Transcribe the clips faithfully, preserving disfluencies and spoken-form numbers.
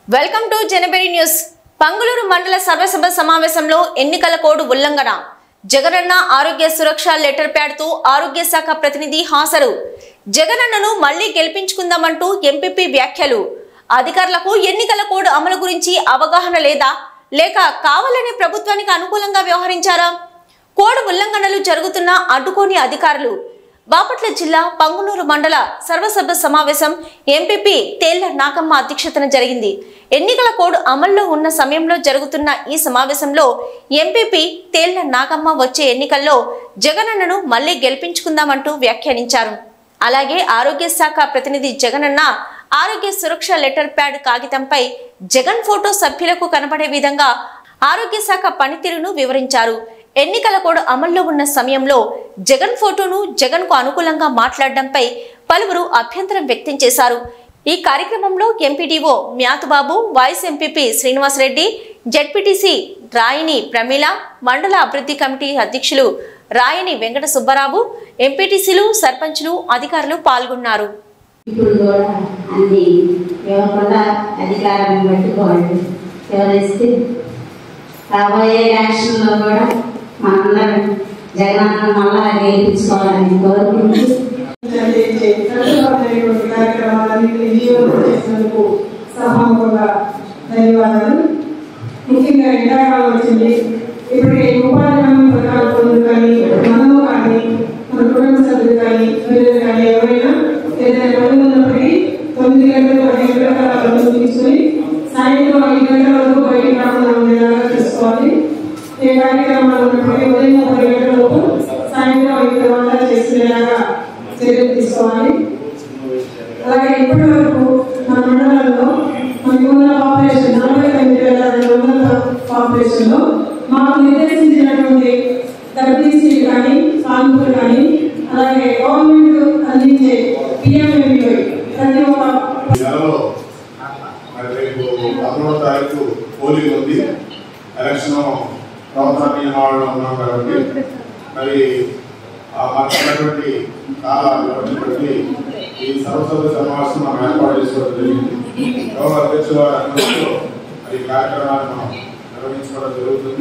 Welcome to Janaberi news. Panguluru మండల సర్వసభ సమావేశంలో ఎన్నికల కోడ్ ఉల్లంఘన, జగనన్న ఆరోగ్య సురక్ష లెటర్ ప్యాడ్ తో ఆరోగ్య శాఖ ప్రతినిధి హాజరు. జగనన్నను మళ్లీ గెలిపించుకుందామంటూ ఎంపీపీ వ్యాఖ్యలు. అధికారులకు ఎన్నికల కోడ్ అమలు గురించి అవగాహన లేదా, లేక కావాలని ప్రభుత్వానికి అనుకూలంగా వ్యవహరించారా? కోడ్ ఉల్లంఘనలు జరుగుతున్నా అడ్డుకోని అధికారులు. బాపట్ల జిల్లా పంగులూరు మండల సర్వసభ సమావేశం ఎంపీపీ తేళ్ల నాగమ్మ అధ్యక్షతన జరిగింది. ఎన్నికల కోడ్ అమల్లో ఉన్న సమయంలో జరుగుతున్న ఈ సమావేశంలో ఎంపీపీ తేళ్ల నాగమ్మ వచ్చే ఎన్నికల్లో జగనన్నను మళ్లీ గెలిపించుకుందామంటూ వ్యాఖ్యానించారు. అలాగే ఆరోగ్య శాఖ ప్రతినిధి జగనన్న ఆరోగ్య సురక్ష లెటర్ ప్యాడ్ కాగితంపై జగన్ ఫోటో సభ్యులకు కనబడే విధంగా ఆరోగ్య శాఖ పనితీరును వివరించారు. ఎన్నికల కోడ్ అమల్లో ఉన్న సమయంలో జగన్ ఫోటోను జగన్ కు అనుకూలంగా మాట్లాడడంపై పలువురు అభ్యంతరం వ్యక్తం చేశారు. ఈ కార్యక్రమంలో MPDO Myathubabu, vice MPP Srinivasareddy, ZPTC Rayini Pramila, మండల అభివృద్ధి కమిటీ అధ్యక్షులు రాయని వెంకట సుబ్బారావు, ఎంపీటీసీలు, సర్పంచ్లు, అధికారులు పాల్గొన్నారు. రాబోయే ఎలక్షన్లో కూడా మనందరం జగనన్న మళ్ళా గెలిపించుకోవాలని కోరుకుంటూ ధన్యవాదాలు. ముఖ్యంగా ఎండాకాలం వచ్చింది. ఇప్పుడు ఉపాధి హామీ పథకాలు పొందు కానీ మనము కానీ మన కుటుంబ సభ్యులు కానీ పిల్లలు కానీ ఎవరైనా ఏదైనా పని ఉన్నప్పటికీ తొమ్మిది గంటలు పది గంటల పనులు తీసుకొని సాయంత్రం ఐదు గంటల వరకు బయటికి రాకుండా ఉండేలాగా చూసుకోవాలి. ఏ కార్యక్రమాలు ఉన్నప్పటికీ ఉదయం పది గంటల లోపు సాయంత్రం ఐదు గంటలు చేసుకునేలాగా చర్యలు తీసుకోవాలి. అలాగే ఇప్పటి వరకు మన మండలంలో మనకు ఉన్న పాపులేషన్ నలభై తొమ్మిది వేల రెండు వందల పాపులేషన్ లో మాకు నిర్దేశించినటువంటి గర్భిణీలు కానీ సానుభూతులు కానీ అలాగే గవర్నమెంట్ అందించే పిఎంఎంఏ ప్రతి ఒక్క పదమూడవ తారీఖు పోలింగ్ ఉంది. ఎలక్షన్ ప్రభుత్వాన్ని వాళ్ళు ఉన్నాం కాబట్టి మరి ఆ మాట్లాడినటువంటి కాలాన్ని ఈ సర్వసభ సమావేశం మనం ఏర్పాటు చేసుకోవడం జరిగింది. గౌరవ అధ్యక్షుల అనుమతితో ఈ కార్యక్రమాన్ని మనం నిర్వహించుకోవడం జరుగుతుంది.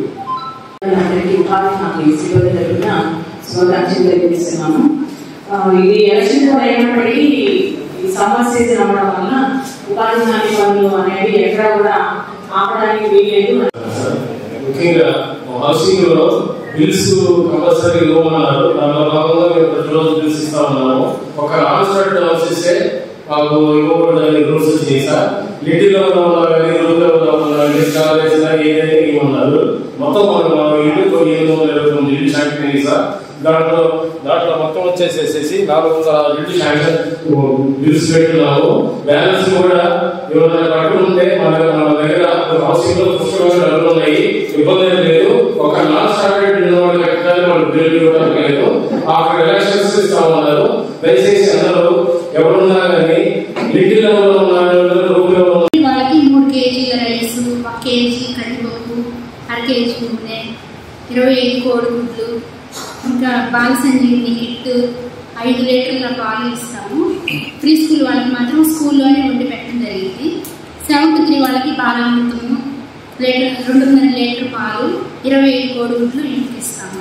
ఇది ఎలక్షన్ అయినప్పటికీ ఈ సమ్మర్ సీజన్ అవ్వడం వల్ల ఉపాధి హామీ పనులు అనేవి ఎక్కడ కూడా ఆపడానికి వీల్లేదు. ముఖ్యంగా హౌసింగ్ లో బిల్స్ కంపల్సరీ ఇవ్వమన్నారు. దానిలో భాగంగా మేము ప్రతిరోజు బిల్స్ ఇస్తా ఉన్నాము. ఒక నాన్ స్టార్ట్ హౌస్ ఇస్తే మాకు ఇవ్వకూడదని రూల్స్ వచ్చినాయి సార్. లిటిల్లో ఉన్నా కానీ రూల్లో ఉన్నా కానీ ఏదైనా ఇవ్వమన్నారు. మొత్తం మనం ఇల్లు ఏడు వందల ఇరవై తొమ్మిది ఇల్లు శాంక్షన్ సార్. దాంట్లో దాంట్లో మొత్తం వచ్చేసేసి నాలుగు వందల ఇల్లు శాంక్షన్ బిల్స్ పెట్టున్నాము. బ్యాలెన్స్ కూడా ఏమైనా కట్టులు ఉంటే మన మన దగ్గర హౌసింగ్ లో పుస్తకాలు డబ్బులు ఉన్నాయి, ఇబ్బంది లేదు. ఒక నాన్ స్టార్టెడ్ వాళ్ళు కట్టాలి, వాళ్ళు బిల్లు ఇవ్వడం లేదు. అక్కడ ఎలక్షన్స్ ఇస్తా ఉన్నారు. దయచేసి అందరూ ఎవరున్నా కానీ లిటిల్ లెవెల్ లో ఉన్నారు, రూపులో వాళ్ళకి మూడు కేజీల రైస్, ఒక కేజీ కందిపప్పు, అర కేజీ నూనె, ఇరవై ఐదు కోడిగుడ్లు, ఇంకా బాల సంజీవిని కిట్, ఐదు లీటర్ల పాలు ఇస్తాము. ప్రీ స్కూల్ వాళ్ళకి మాత్రం స్కూల్లోనే వండి పెట్టడం జరిగింది. సెవెంత్ త్రీ వాళ్ళకి బాలామృతము లీటర్ రెండున్నర లీటర్ పాలు, ఇరవై ఐదు కోడిగుడ్లు ఇంటికి ఇస్తాము.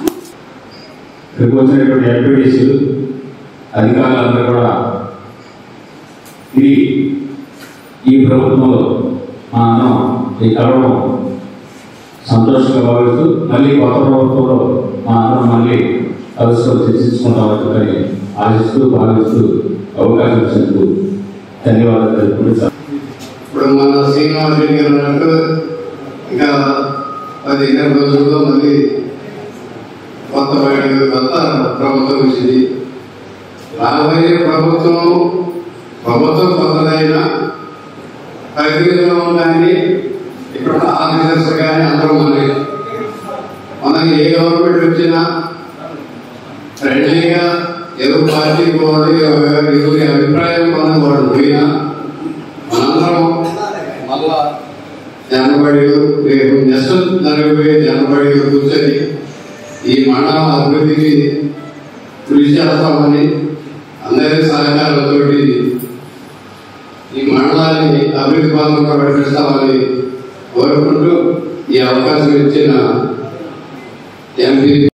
అధికారులందరూ కూడా ఇది ఈ ప్రభుత్వంలో మా అన్నం ఈ కలవడం సంతోషంగా భావిస్తూ మళ్ళీ కొత్త ప్రభుత్వంలో మా అన్నం మళ్ళీ కలుసుకొని చర్చించుకుంటామని ఆశిస్తూ భావిస్తూ అవకాశం ఇచ్చినందుకు ధన్యవాదాలు తెలుపుకుంటాం. ఇప్పుడు మన శ్రీనివాస్ రెడ్డి గారు అన్నట్టు ఇంకా పదిహేను రోజుల్లో మళ్ళీ కొత్త బయట కొత్త ప్రభుత్వం వచ్చింది. రాబోయే ప్రభుత్వం ప్రభుత్వం కొత్తదైనా పరిధిలో ఉందని ఇక్కడ ఆఫీసర్స్ కానీ అందరూ ఉంది. మనకి ఏ గవర్నమెంట్ వచ్చినా ఫ్రెండ్లీగా ఏదో పార్టీ పోవాలి, ఎవరి అభిప్రాయం మనం వాళ్ళు పోయినా మనందరం మళ్ళా జనబడిలు రేపు నెక్స్ట్ జరగబోయే జనబడిలు కూర్చొని ఈ మండల అభివృద్ధికి కృషి చేస్తామని అందరి సహకారంతో ఈ మండలాన్ని రాష్ట్రాన్ని అభివృద్ధి పథంలో నడిపిస్తామని కోరుకుంటూ ఈ అవకాశం ఇచ్చిన ఎంపీ